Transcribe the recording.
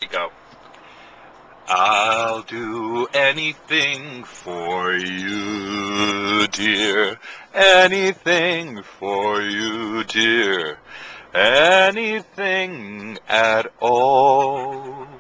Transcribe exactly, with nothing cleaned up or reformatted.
Go. I'll do anything for you, dear. Anything for you, dear. Anything at all.